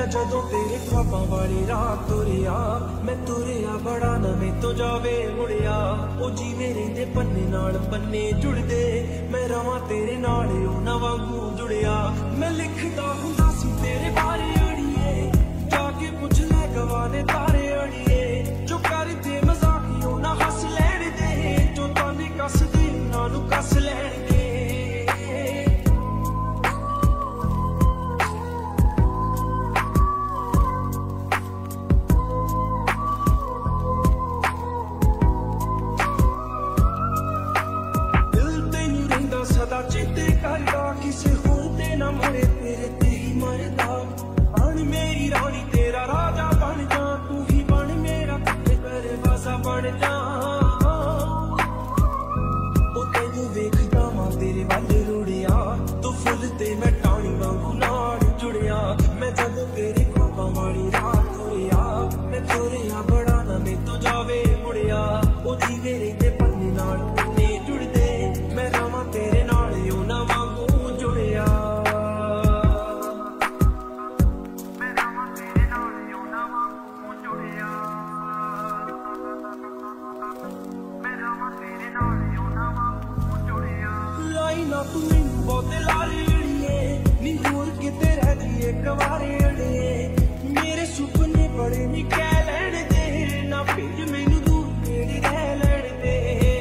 जदों तेरे ख्वाबां वाली रात तुरिया मैं तुरिया बड़ा नवें तो जावे मुड़िया ओ जीवे रहिंदे पन्ने नाल पन्ने जुड़दे मैं रवां तेरे नाल उन्हां वांगू जुड़िया मैं लिखदा हुंदा सी तेरे बारे अड़िए जाके पुछ ले गवाने तारे अड़िए जो करदे मजाक ना हस लैण दे जो ताने कसदे उन्हां नूं कस लैण दे सदा चेते करदा किसे होर ते ना मुड़े तेरे ते ही मरदा बन मेरी रानी तेरा राजा बन जा तू ही बन मेरा तेरे वासा बन जा ओ तेनू वेखदा मां तेरे वल रुड़िया तू फुल ते मैं टाणी वांगू नाल जुड़िया मैं जदों तेरे ख्वाबां वाली रात तुरिया मैं तुरिया बड़ा ना मैं तो जावे मुड़िया ओ जीवे रहिंदे पन्ने नाल पन्ने जुड़दे मैं रवां तेरे नाल उन्हां वांगू जुड़िया मैं रवां तेरे नाल उन्हां वांगू जुड़िया मैं रवां तेरे नाल उन्हां वांगू जुड़िया लाई ना तू मैनू बहुते लारे अड़िए नी होर किते रह जाइए कवारे अड़िए मेरे सुपने बड़े नी कह लैण दे ना भेज मैनू दूर तेरी रह लैण दे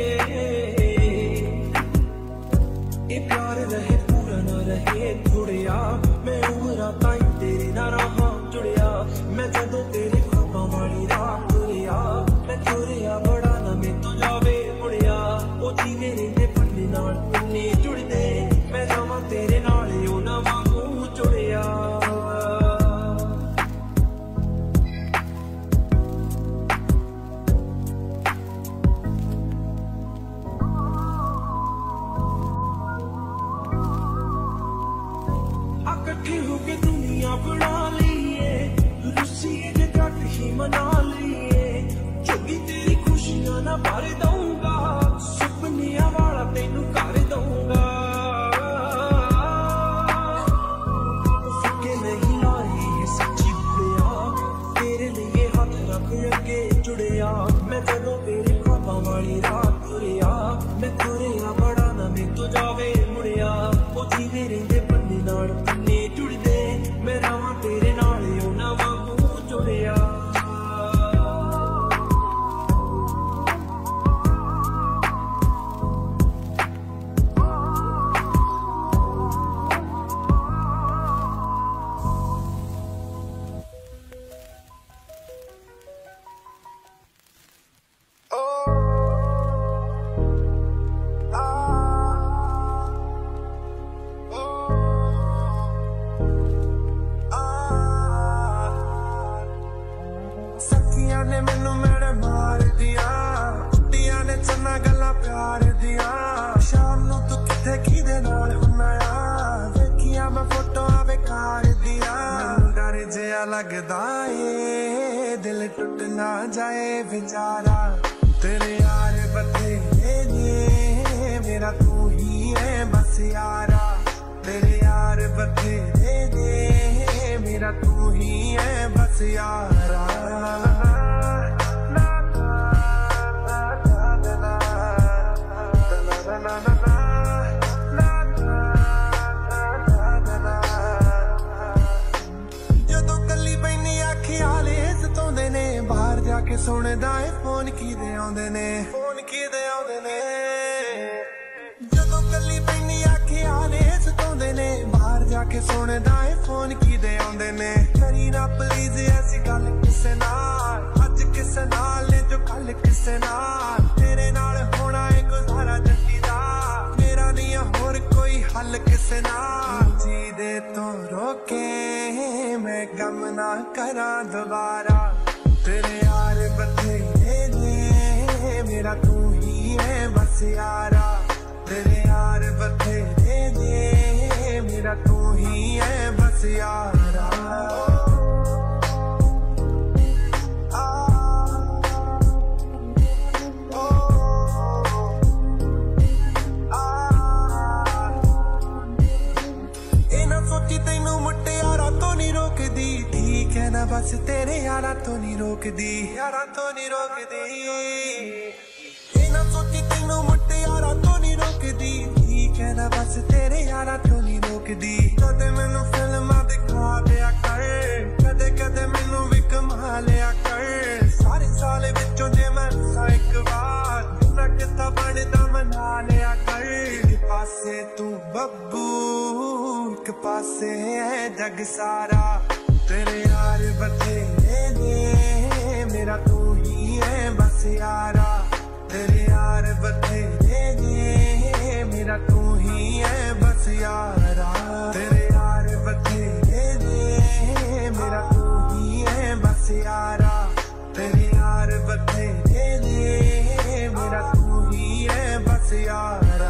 ये प्यार रहे पूरा ना रहे थोड़िया मैं उमरा ताई तेरे ना रहा जुड़िया मैं जदों तेरे ख्वाबां वाली रात तुरिया मैं तुरिया बड़ा ना मैं तो जावे मुड़िया ओ जीवे रहिंदे पन्ने नाल पन्ने जुड़दे मैं रवां तेरे नाल उन्हां वांगू जुड़िया इकट्ठे होके दुनिया बना लिए रुस्सिए जे घट ही मना लिए चोगी तेरी खुशियां ना भर दूंगा सुपनिया वाला तेनू कर दूंगा फिक्के नहीं लाई है सच्ची बुड़िया तेरे लिए हाथ रख अगे जुड़िया मैं जदों तेरे ख्वाबां वाली रात तुरिया मैं तुरिया बड़ा ना मैं तो जावे मुड़िया ओ जीवे रहिंदे पन्ने नाल पन्ने जुड़दे मैं रवां तेरे नाल उन्हां वांगू जुड़िया ने मैनू मेरे मार दिया कुत्तियां ने चन्ना गल्लां प्यार दिया शाम नू तू किथे किदे नाल हुन्ना देखिया मैं फोटोआं बेकार दिया डर जिहा लगदा ए दिल टुट ना जाए बेचारा तेरे यार बथेरे ने मेरा तू ही है बस यारा तेरे यार बथेरे ने मेरा तू ही है बस यारा जदों कली पैनी ख्याल सताउंदे ने बाहर जाके सुनदा है फोन किदे आउंदे ने जदों कली पैनी ख्याल सताउंदे ने बाहर जाके सुनदा है फोन किदे आउंदे ने करी ना प्लीज ऐसी गल किसे नाल अज किसे नाल ने जो कल किसे नाल तेरे नाल होना है गुजारा जट्टी दा मेरा नहीं होर कोई हल किसे नाल जी दे तो रोके मैं गम ना करा दोबारा तेरे यार बथेरे ने मेरा तू ही है बस यारा तेरे यार बथेरे ने मेरा तू ही है बस यारा यारा तो नहीं रोकदी, यारा तो नहीं रोकदी। इना सोची तेनू मुट्टे यारा तो नहीं रोकदी, ठीक है ना बस तेरे यारा तो नहीं रोकदी। कदे मैनू फिल्मां दिखा दिया कर, कदे कदे मैनू भी कमा लिया कर। सारे साल विचों जे मैं एक बार ना किता बनदा मना लिया कर। एक पासे तू बब्बू, एक पासे है जग सारा, तेरे यार बथेरे ने, मेरा तू ही है बस यारा। तेरे यार बथेरे ने, मेरा तू ही है बस यारा। तेरे यार बथेरे ने, मेरा तू ही है बस यारा। तेरे यार बथेरे ने, मेरा तू ही है बस यारा।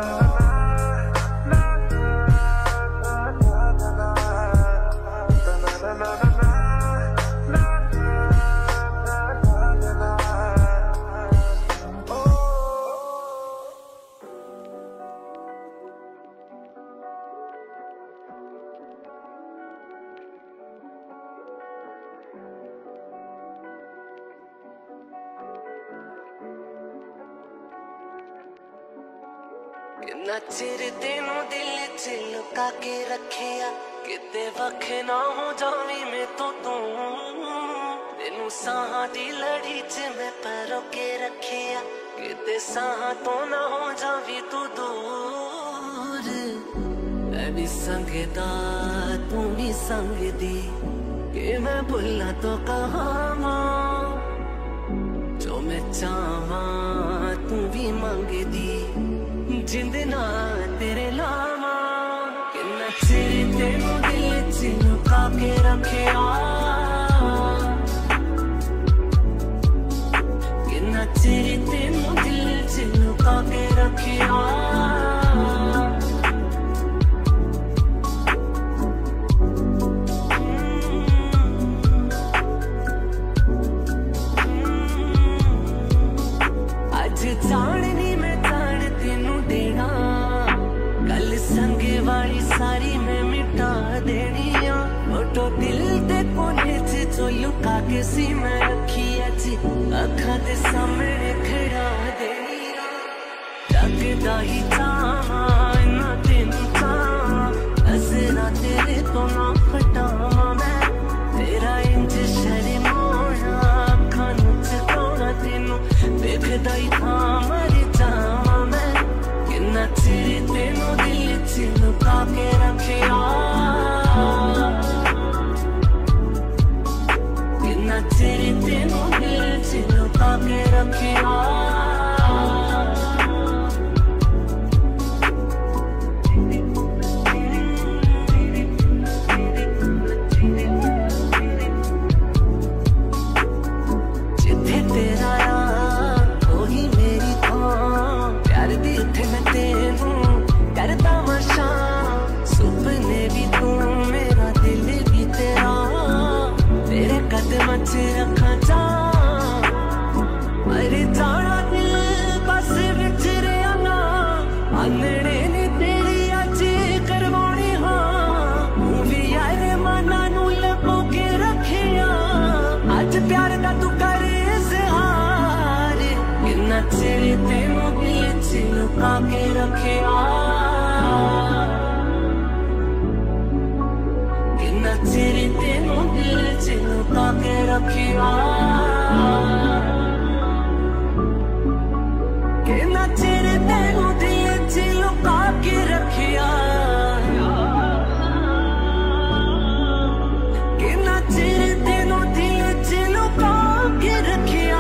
किन्ना चिर तेनू दिल च लुका के रखिया, किते वख ना हो जावी मैं तो तू। तेनू साहां दी लड़ी च मैं परो के रखिया, किते साहां तो ना हो जावी तू दूर। मैं भी संगदा तू भी संगदी, कि मैं भुला तो कहां जो मैं चाहवा तू भी मंगदी। जिंद ना तेरे लावा, किन्ना चिर तेनू दिल च लुका के रखिया, किन्ना चिर तेनू दिल च लुका के रखिया। अज जाने मैं जान तेनू देना, गल संगे वाली सारी मैं मिटा देनिया। फोटो दिल दे कोने च जो लुका के सी मैं रखी अज अखा दे सामने खड़ा देनिया। जगदा ही चावा इना तेनू चावा, असरा तेरे तो ना फटावा मैं। तेरा इंज शर्माना अखा नू चुकाना, तेनू देखदा ही था मर जावा मैं। किन्ना चिर तेनू दिल च लुका के रखिया, किन्ना चिर तेनू दिल च लुका के रखिया। जिथे तेरा ओही मेरी थां, प्यार दी उथे मैं तेनू करदा मशा। सुपने भी तू मेरा दिल भी तेरा, तेरे कदम च रखा जा। अरे जाना दिल बस विच रहा ना, आंदड़े ने तेरी अज करवानी हाँ। तू भी यार मना नू लपो के रखिया, अज प्यार दा तू कर इज़हार। किन्ना चिर तेनू दिल च लुका के रखिया, किन्ना चिर तेनू दिल च लुका के रखिया। किन्ना चिर तेनू दिल च लुका के रखिया, किन्ना चिर तेनू दिल च लुका के रखिया।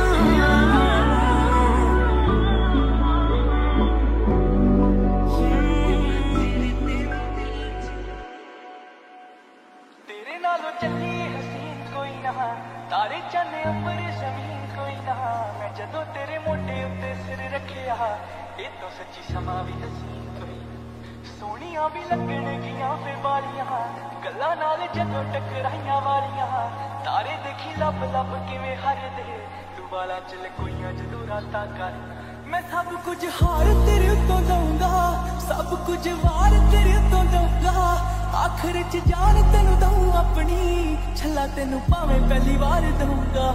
तेरे नालों चली हसीन कोई ना, तारे चन्ने अंबर जमीन कोई ना। मैं जदों तेरे मोटे उत्ते सिर रखिया, ये तो सच्ची समा भी हसीन कोई। सोनिया भी लगन गियां फिर बालियां, गल्लां नाल जदों टकराइयां वालियां। तारे देखी लब लब किवें हरदे, तू वाला च लकोइयां जदों रातां कर। मैं सब कुछ हार तेरे उत्तों दूंगा, सब कुछ वार तेरे उत्तों दूंगा, आखिर च जान तेनू दूं अपनी, छला तेनू भावें पहली बार दूंगा।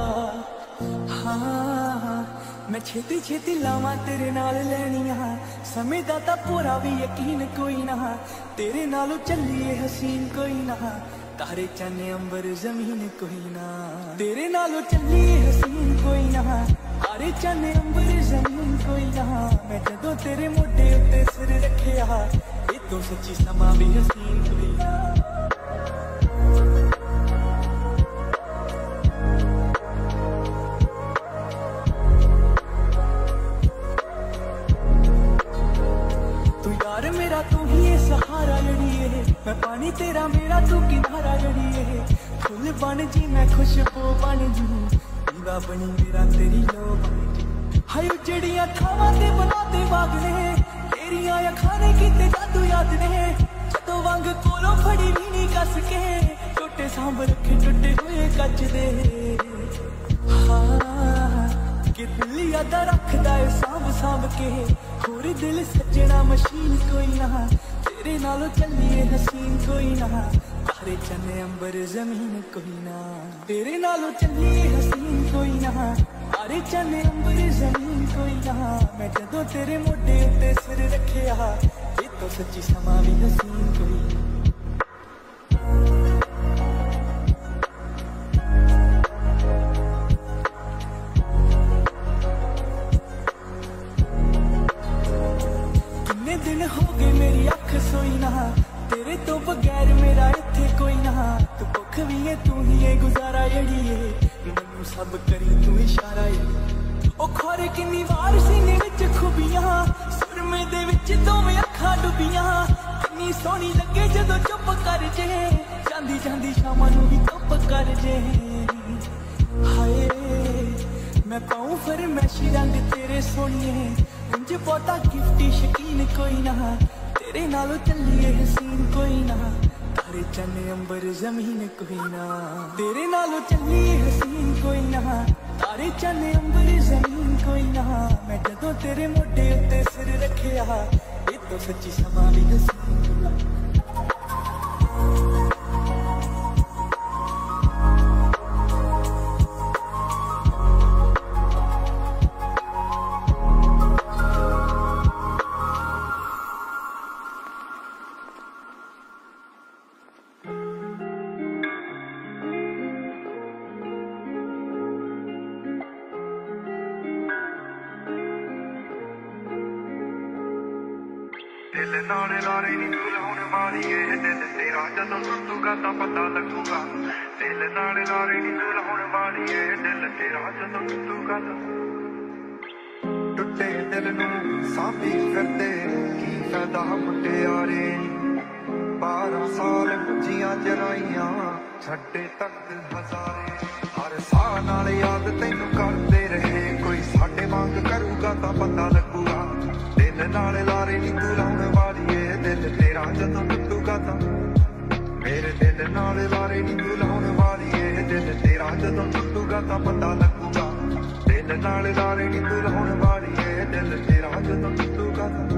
हाँ मैं छेती छेती लावां तेरे नाल लैनियां, समय दा तां पूरा भी यकीन कोई ना, तेरे नालों चलिए हसीन कोई ना, तारे चन्ने अंबर जमीन कोई ना, तेरे नालों चलिए हसीन कोई ना, तारे चन्ने अंबर जमीन कोई ना। मैं जदों तेरे मोढे उत्ते सिर रखिया, ये तो सच्ची समा भी हसीन कोई ना। तू यार मेरा तू ही है सहारा जड़िए, मैं पानी तेरा मेरा तू किनारा जड़िए, फुल बन जी मैं खुशबू बन जू, दीवा बनी मेरा तेरी लो बन जी। हाय जड़ियां खावा ते बनाते बागने, तेरिया अखां ने कीते जादू याद ने, जदों वांग कोलों फड़ी भी नहीं कस के, टोटे सांभ रखे टुटे हुए कच दे। हाँ कि दिल यादा रखदा है सांभ सांभ के, होर दिल सजना मशीन कोई ना, तेरे नालों चलिए हसीन कोई ना, तारे चन्ने अंबर जमीन कोई ना, तेरे नालों चलिए हसीन कोई ना, तारे चन्ने अंबर जमीन कोई ना। मैं जदों तेरे मोढे उत्ते सिर रखिया, ये तो सच्ची समा भी हसीन कोई ना। दिन हो गए मेरी अख सोई ना, तेरे तो बगैर मेरा इत्थे कोई ना, तू भुख भी है तू ही है गुजारा जड़िए, मैनू सब करी तू इशारा है। ओ खोरे किन्नी वार सीने विच खुबियां, सुरमे दे विच दोवें अखां डुबियां, किन्नी सोहनी लगे जदों चुप कर जे, जांदी जांदी शामां नू भी चुप कर जे। हाय मैं पाऊं फरमैशी रंग तेरे सोहणिए, उंज बहुता गिफ्टी शकीन कोई ना, तेरे नालों चलिए हसीन कोई ना, तारे चन्ने अंबर जमीन कोई ना, तेरे नालों चलिए हसीन कोई ना, तारे चन्ने अंबर जमीन कोई ना। मैं जदों तेरे मोढे उत्ते सिर रखिया, ये तो सच्ची समा भी हसीन कोई ना। दिल नाले लारे नी तू लाउण वाली है, दिल तेरा जदों टुटूगा तां पता लगूगा, दिल नाले लारे नी तू लाउण वाली है, दिल तेरा जदों टुटूगा तां। टुटे दिल नू सांभी फिरदे की फायदा मुटियारे, 12 साल मुझियां जराइयां छड्डे तक हजारे, हर साह नाल याद तैनू करदे रहे, कोई साडे वांग करूगा तां पता लगूगा, दिल नाले लारे नी तू लाउण वाली है, दिल तेरा जदों टुटूगा तां। मेरे दिल नाले लारे नी तू लाउण वाली है, दिल तेरा जदों टुटूगा तां पता लगूगा, दिल नाले लारे नी तू लाउण वाली है, दिल तेरा जदों टुटूगा तां।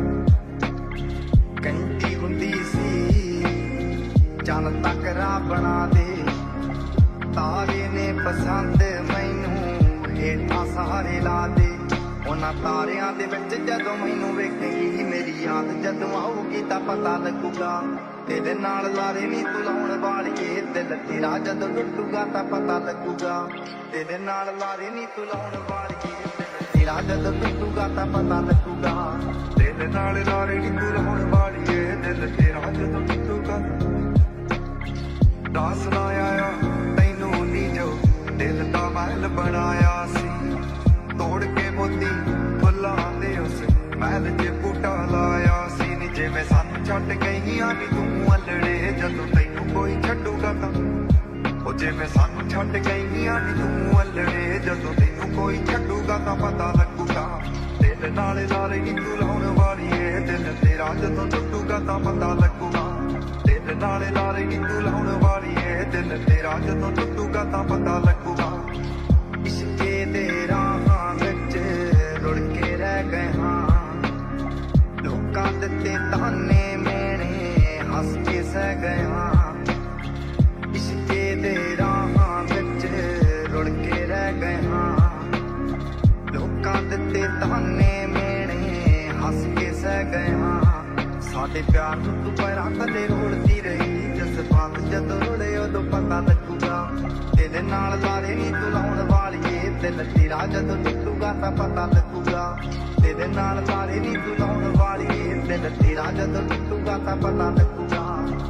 कहती हुंदी सी चल तकरा बना दे, तारे ने पसंद मैनू हेठां सहारे ला दे, उन्हां तारियां दे विच जदों मैनू वेखेगी मेरी याद जदों आऊगी तां पता लगूगा, तेरे नाल लारे नी तू लाउण वालीए, दिल तेरा जदों टुटूगा तां पता लगूगा, तेरे नाल लारे नी तू लाउण वालीए, दिल तेरा जदों टुटूगा तां पता लगूगा, दिल नाले लारे नी तू लाउण वालीए, दिल तेरा जदों टुटूगा। दास लाया तैनू नी जो दिल दा महल बनाया सी, तोड़ के मोती फुल्लां दे उस महल च बूटा लाया सी, नी जिवें सानू छड्ड गईयां नी तू अल्लड़े, जदों तैनू कोई छड्डूगा तां, ओ जिवें सानू छड्ड गईयां नी तू अल्लड़े, जदों तैनू कोई छड्डूगा तां पता लगूगा, दिल नाले लारे नी तू लाउण वाली है, दिल तेरा जदों टुटूगा तां पता लगूगा, दिल नाले लारे नी तू लाउण वाली है, दिल तेरा जदों टुटूगा तां पता लगूगा। इश्के दे राहां विच रुड़ के रह साडे प्यार नूं तू पैरां थल्ले रोड़दी रही, जज्बात जदों रुले उदों पता लगूगा। तेरे नाल तारे नी तू लाउण वालीए, दिल तेरा जदों टुटूगा तां पता लगूगा। तेरे नाल तारे नी तू लाउण वालीए, दिल तेरा जदों टुटूगा तां पता लगूगा।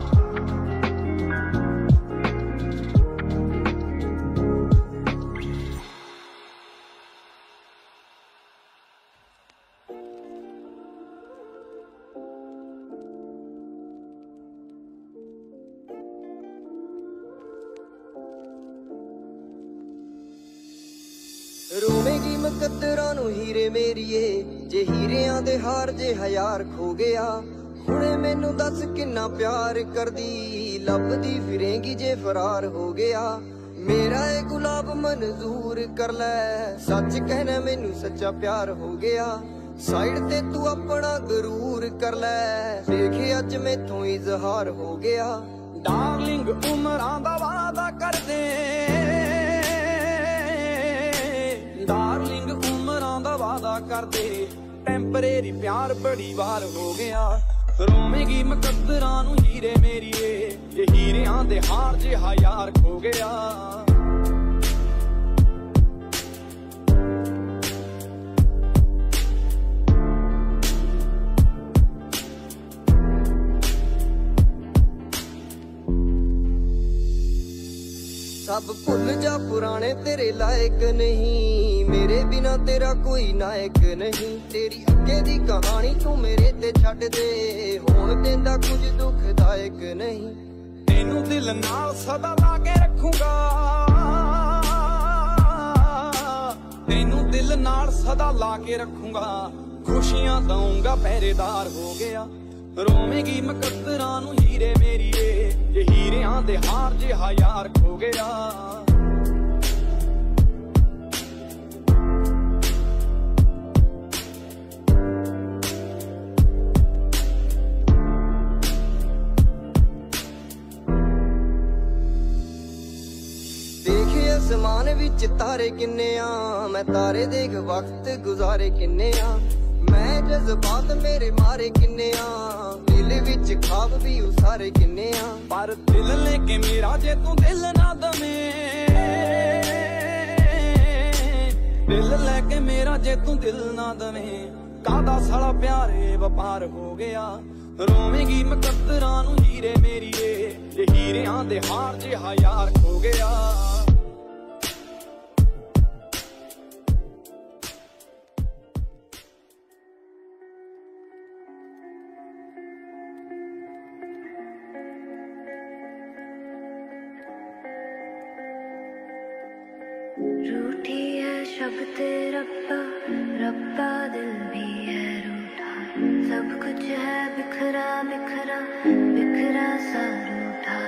रोवेगी मुकद्दरां नूं हीरे मेरीए, जे हीरियां दे हार जे हज़ार खो गया। हुणे मैनू दस किन्ना प्यार करदी, लभदी फिरेंगी जे फरार हो गया। मेरा ए गुलाब मंजूर कर लै, सच कहना मैनू सच्चा प्यार हो गया। साइड ते तू अपना गरूर कर लै, देखे अज मैथों इजहार हो गया। डार्लिंग उमरां दा वादा कर दे, डार्लिंग उमरां दा वादा कर दे, टेंपरेरी प्यार बड़ी बार हो गया। रोवेगी मुकद्दरां नूं हीरे मेरीए, ये हीरियां दे हार जे हज़ार खो गया। सब भुल जा पुराने तेरे लायक नहीं, मेरे बिना तेरा कोई नायक नहीं। तेरी अगे दी कहानी तू मेरे ते छड्ड दे, होण देंदा कुछ दुखदायक नहीं। तेनू दिल नाल सदा लाके रखूंगा, तेनू दिल नाल सदा लाके रखूंगा। खुशियां दूंगा पहरेदार हो गया। रोवेगी मुकद्दरां नूं हीरे मेरीए, जे हीरियां दे हार जे हज़ार खो गया। देखे आसमान विच तारे किन्ने आ, मैं तारे देख वक्त गुजारे किन्ने आ। मैं जज्बात मेरे मारे किन्ने आ, दिल विच ख्वाब भी उसारे किन्ने आ। पर दिल लेके मेरा जे तू दिल ना दवे, दिल लेके मेरा जे तू दिल ना दवे, कादा साला प्यारे वपार हो गया। रोवेगी मुकद्दरां नूं हीरे मेरीए, जे हीरियां दे हार जे हज़ार खो गया। रूठी है शब्द रब्बा, रब्बा दिल भी है रूठा। सब कुछ है बिखरा बिखरा, बिखरा सा रूठा।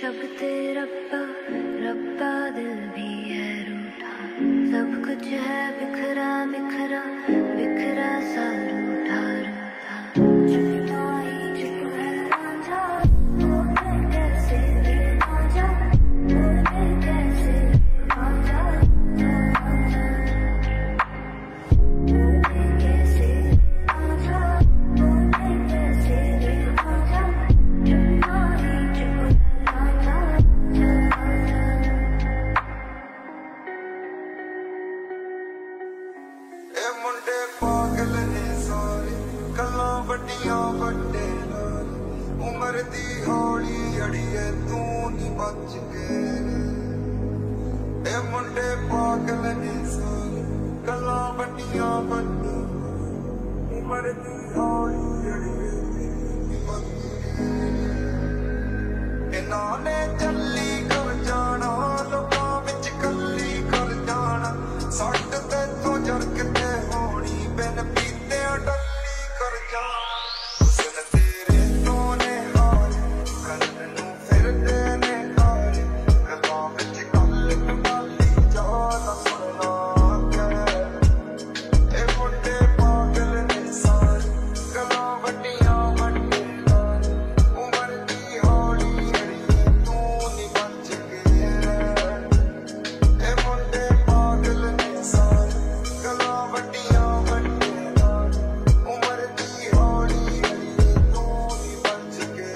शब्द रब्बा रब्बा दिल भी है रूठा सब कुछ है बिखरा बिखरा बिखरा सा रूठा रूठा चुप ही चुप है राजा बोले कैसे राजा बोले कैसे राजा बोले कैसे राजा बोले कैसे राजा चुप ही चुप राजा ए मुंडे पागल ने सारे गल्लां वड्डियां वड्डे नाल उमर दी हौली अड़िए तू नी बच के ए मुंडे पागल ने सारे गल्लां वड्डियां वड्डे उमर दी हौली अड़िए तू नी बच के इन्हां ने चली कर जाना लोकां विच कल्ली कर जाना सट ते तो जरक ते होनी बिन पीते डल्ली कर जा हुस्न तेरे तो ने हार कल नू फिरदे ने हार गल्लां विच गल कमाली जा ना सुनना के ए मुंडे पागल ने सारे गल्लां वड्डियां वड्डे नाल उमर दी हौली अड़िए तू नी बच के ए मुंडे पागल ने सारे गल्लां वड्डियां वड्डे नाल उमर दी हौली अड़िए तू नी बच के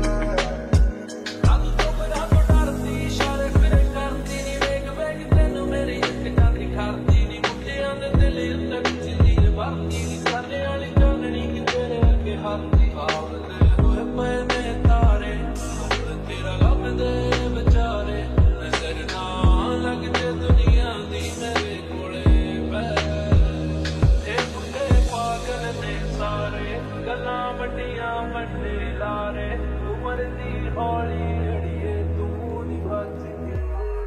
ਕੱਲ ਤੋਂ ਬੜਾ ਡਰਦੀ ਇਸ਼ਾਰੇ ਫਿਰੇ ਕਰਦੀ ਨੀ ਵੇਖ ਵੇਖ ਤੈਨੂੰ ਮੇਰੀ ਇੱਕ ਜਾਂਦੀ ਖੜਦੀ ਨੀ ਮੁੰਡਿਆਂ ਦੇ ਦਿਲ ਉੱਤੇ ਚਿੱਲੀ ਵਰਦੀ ਨੀ ਸਾਰੇ ਵਾਲੀ ਚਾਨਣੀ ਕਿ ਤੇਰੇ ਅੱਗੇ ਹੱਥੀ ਆਵਦੇ ਹੋਏ ਪਏ ਨੇ ਤਾਰੇ ਹੁਣ ਤੇਰਾ ਲੱਭਦੇ ਵਿਚਾਰੇ ਨਜ਼ਰ ਨਾ ਲੱਗ ਜੇ ਦੁਨੀਆ ਦੀ ਮੇਰੇ ਕੋਲੇ ਬੈ ਇਹ ਮੁੰਡੇ ਪਾਗਲ ਨੇ ਸਾਰੇ ਗੱਲਾਂ ਵੱਡੀਆਂ ਵੱਡੇ ਲਾਰੇ ਉਮਰ ਦੀ ਹੌਲੀ ਅੜੀਏ ਤੂੰ ਨੀ ਬਚ ਕੇ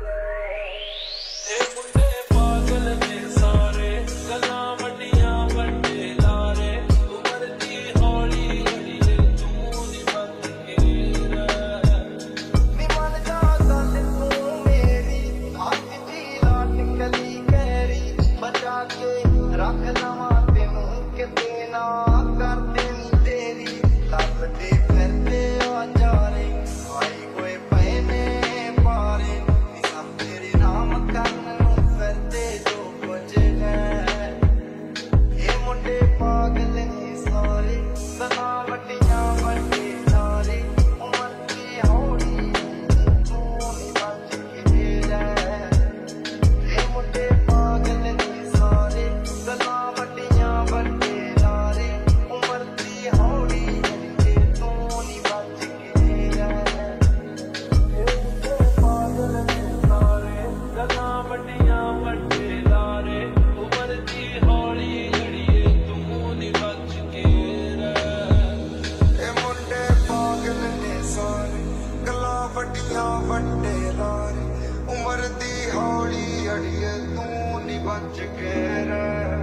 ਇਹ ਮੁੰਡੇ ਪਾਗਲ ਨੇ ਸਾਰੇ ਗੱਲਾਂ ਵੱਡੀਆਂ ਵੱਡੇ ਲਾਰੇ ਉਮਰ ਦੀ ਹੌਲੀ ਅੜੀਏ ਤੂੰ ਨੀ ਬਚ ਕੇ ਨੀ ਮਨ ਜਾ ਗੱਲ ਤੂੰ ਮੇਰੀ ਅੱਖ ਦੀ ਲਾਟ ਕਲੀ ਕਹਿਰੀ ਬਚਾ ਕੇ ਰੱਖ ਲਵਾਂ ਤੈਨੂੰ ਕਿਤੇ ਨਾ ਕਰਦੇ ਨੀ ਤੇਰੀ ਲੱਭਦੇ ਫਿਰਦੇ ਆ ਜਾਰੇ ਆਈ ਹੋਏ ਪਏ ਨੇ ਪਾਰੇ ਨੀ ਸਭ ਤੇਰੇ ਨਾਮ ਕਰਨ ਨੂੰ ਫਿਰਦੇ ਜੋ ਕੁਝ ਹੈ ਇਹ ਮੁੰਡੇ ਪਾਗਲ ਨੇ ਸਾਰੇ ਗੱਲਾਂ ਵੱਡੀਆਂ ਵੱਡੇ ਨਾਰੇ ਉਮਰ ਦੀ ਹੌਲੀ ਤੂੰ ਨੀ ਬਚ ਕੇ ਰਹਿ ਇਹ ਮੁੰਡੇ ਪਾਗਲ ਨੇ ਸਾਰੇ ਗੱਲਾਂ ਵੱਡੀਆਂ ਵੱਡੇ ਨਾਰੇ ਉਮਰ ਦੀ ਹੌਲੀ ਤੂੰ ਨੀ ਬਚ ਕੇ ਰਹਿ ਇਹ ਮੁੰਡੇ ਪਾਗਲ ਨੇ ਸਾਰੇ ਗੱਲਾਂ ਵੱਡੀਆਂ ਵੱਡੇ ਲਾਰੇ ਉਮਰ ਦੀ ਹੌਲੀ ਅੜੀਏ ਤੂੰ ਨੀ ਬਚ ਕੇ ਰਹਿ ए मुंडे पागल ने सारे गल्लां वड्डियां वड्डे लारे उमर दी हौली अड़िए तू नी बच के रह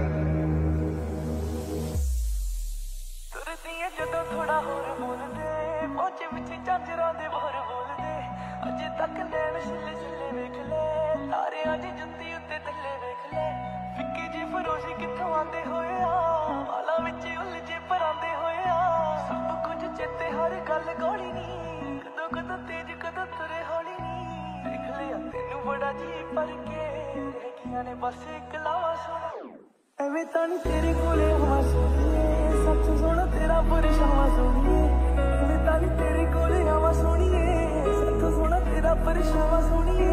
ਤੁਰਦੀਆਂ ਜਦੋਂ ਥੋੜਾ ਹੋਰ ਬੋਲਦੇ ਪਹੁੰਚ ਵਿੱਚ ਝਾਂਜਰਾਂ ਦੇ ਬਾਹਰ ਬੋਲਦੇ ਅਜੇ ਤੱਕ ਨੈਣ ਛਿੱਲੇ ਛਿੱਲੇ ਵੇਖ ਲੈ ਤਾਰਿਆਂ ਦੀ ਜੁੱਤੀ ਉੱਤੇ ਥੱਲੇ ਵੇਖ ਲੈ ਫਿੱਕੇ ਜੇ ਫਰੋਸ਼ੀ ਕਿੱਥੋਂ ਆਂਦੇ ਹੋਏ ਆ ਵਾਲਾਂ ਵਿੱਚ ਉਲਝੇ ਪਰਾਂਦੇ ਹੋਏ ਆ ਸਭ ਕੁਝ ਚੇਤੇ ਹਰ ਗੱਲ ਗੋਲੀ ਨੀ ਕਦੋਂ ਕਦੋਂ ਤੇਜ਼ ਕਦੋਂ ਤੁਰੇ ਹੌਲੀ ਨੀ ਦੇਖ ਲਿਆ ਤੈਨੂੰ ਬੜਾ ਜੀ ਪਰ ਕੇ ਰਹਿ ਗਈਆਂ ਨੇ ਬਸ ਇੱਕ ਲਾਵਾ ਸੁਣ ਐਵੇਂ ਤਾਂ ਨੀ ਤੇਰੇ ਕੋਲੇ ਹਵਾ ਸੋਣੀਏ ਸੱਚ ਸੁਣ ਤੇਰਾ ਪਰਛਾਵਾਂ ਸੋਣੀਏ ਐਵੇਂ ਤਾਂ ਨੀ ਤੇਰੇ ਕੋਲੇ ਹਵਾ ਸੋਣੀਏ ਸੱਚ ਸੁਣ ਤੇਰਾ ਪਰਛਾਵਾਂ ਸੋਣੀਏ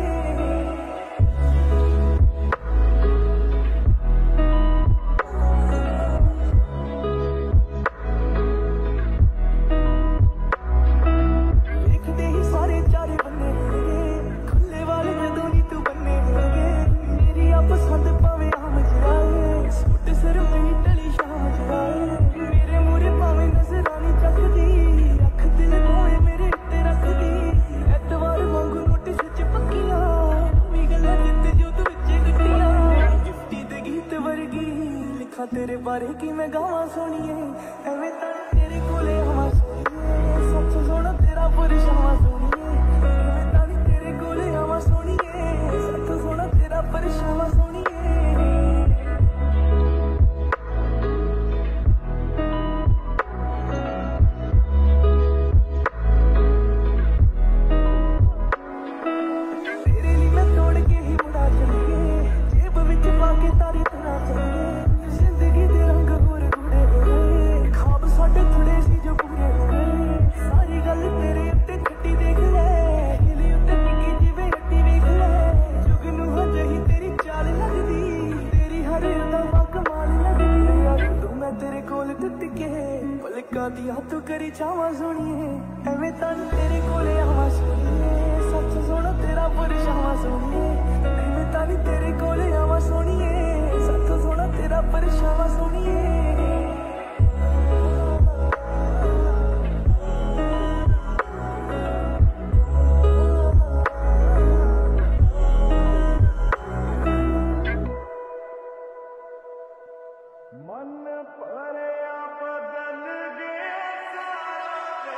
ਦੇਖਦੇ ਹੀ ਸਾਰੇ ਚਾਰੇ ਬੰਨੇ ਹੋਣਗੇ ਖੁੱਲੇ ਵਾਲੇ ਜਦੋਂ ਨੀ ਤੂੰ ਬੰਨੇ ਹੋਣਗੇ ਮੇਰੀ ਆ ਪਸੰਦ ਭਾਵੇਂ ਆਮ ਜਰਾਏ ਸੂਟ ਸਿਰ ਮੇਰੀ ਟਲੀ ਸ਼ਾਮ ਜਰਾਏ ਮੇਰੇ ਮੂਰੇ ਭਾਵੇਂ ਨਜ਼ਰਾਂ ਨੀ ਚੱਕਦੀ ਰੱਖ ਦਿਲ ਕੋਏ ਮੇਰੇ ਉੱਤੇ ਰੱਖਦੀ ਐਤਵਾਰ ਵਾਂਗੂ ਨੋਟਿਸ ਵਿੱਚ ਪੱਕੀਆਂ ਵੀ ਗੱਲਾਂ ਜਿੱਤੇ ਜੋ ਤੂੰ ਵਿੱਚ ਗੱਡੀਆਂ ਗਿਫਟੀ ਦੇ ਗੀਤ ਵਰਗੀ ਲਿਖਾਂ ਤੇਰੇ ਬਾਰੇ ਕੀ ਮੈਂ ਗਾਵਾਂ ਸੋਣੀਏ ਐਵੇਂ ਤਾਂ ਤੇਰੇ ਕੋਲੇ ਹਵਾ ਸੋਣੀਏ ਸੱਚ ਸੁਣ ਤੇਰਾ ਪਰਛਾਵਾਂ ਸੋਣੀਏ ਐਵੇਂ परछावां सोनिए एवें तां नी तेरे कोले आवां सोनिए सच सोना तेरा परछावां सोनिए एवें तां नी तेरे कोले आवां सोनिए सच सोना तेरा परछावां सोनिए मन भरिया बदल गया सारा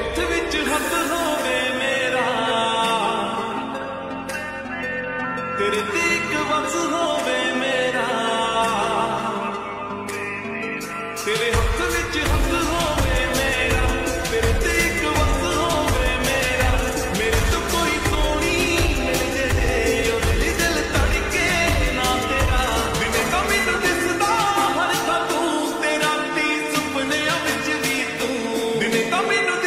हथ विच हथ होवे मेरा, तेरे ते इक वस होवे मेरा, तेरे हथ विच हथ होवे मेरा, तेरे ते इक वस होवे मेरा, मेरे तो कोई सोनी मिल जाए ओ दिल दिल तड़के ना तेरा, दिने तो मैनू दिसदा हर सा तू, ते राती सुपने विच भी तू, दिने तो मैनू